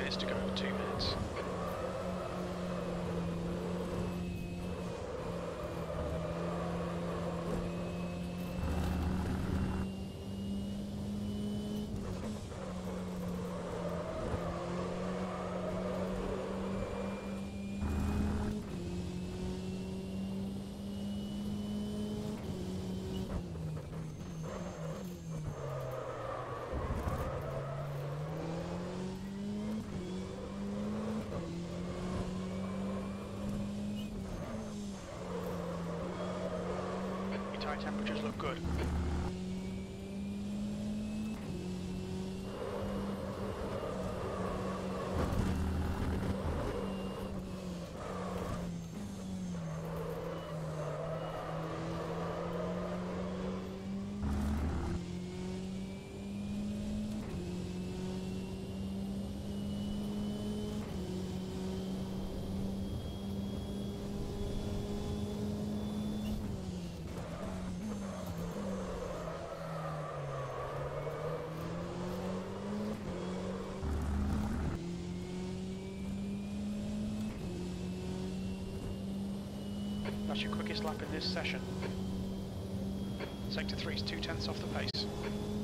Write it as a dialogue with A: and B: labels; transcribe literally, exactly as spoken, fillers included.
A: minutes to go, two minutes. Tyre temperatures look good. That's your quickest lap in this session. Sector three is two tenths off the pace.